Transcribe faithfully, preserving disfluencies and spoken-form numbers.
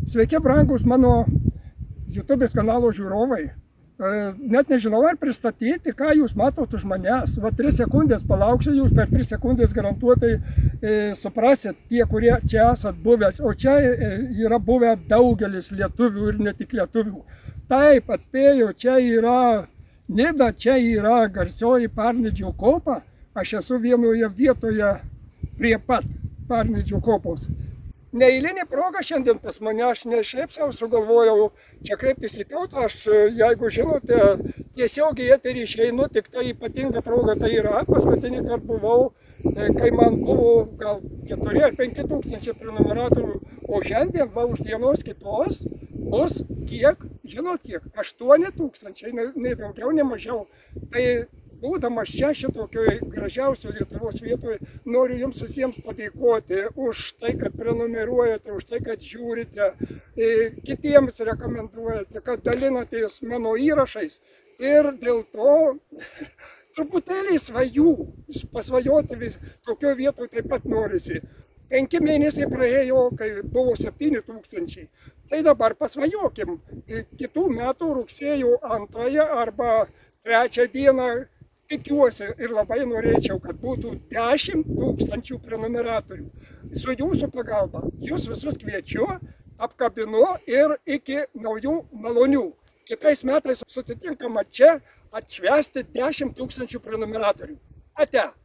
Sveiki, brangus mano YouTube kanalo žiūrovai. Net nežinau, ar pristatyti, ką jūs matot už manęs. Va, tris sekundės palauksiu, jūs per tris sekundės garantuotai e, suprasit tie, kurie čia esat buvę. O čia e, yra buvę daugelis lietuvių ir ne tik lietuvių. Taip, atspėjau, čia yra Nida, čia yra garsioji Parnidžio kopa. Aš esu vienoje vietoje prie pat Parnidžio kopos. Neeilinė proga šiandien pas mane, aš ne šiaip sau sugalvojau čia kreiptis į tautą, aš, jeigu žinote, tiesiogiai eterį išeinu, tik tai ypatinga proga tai yra. Paskutinį kartą buvau, kai man buvo gal keturi ar penki tūkstančiai prenumeratorių, o šiandien, va, už dienos kitos, bus kiek, žinot kiek, aštuoni tūkstančiai, nei daugiau, nei mažiau. Tai būdamas čia šitokioj gražiausio Lietuvos vietoje, noriu jums visiems padėkoti už tai, kad prenumeruojate, už tai, kad žiūrite, kitiems rekomenduojate, kad dalinatės mano įrašais. Ir dėl to truputėlį svajų, pasvajoti vis tokio vietoje taip pat norisi. Penki mėnesiai praėjo, kai buvo septyni tūkstančiai. Tai dabar pasvajokim. Kitų metų rugsėjo antrąją arba trečią dieną tikiuosi ir labai norėčiau, kad būtų dešimt tūkstančių prenumeratorių. Su jūsų pagalba jūs visus kviečiu, apkabinu ir iki naujų malonių. Kitais metais susitinkama čia atšvęsti dešimt tūkstančių prenumeratorių. Ate.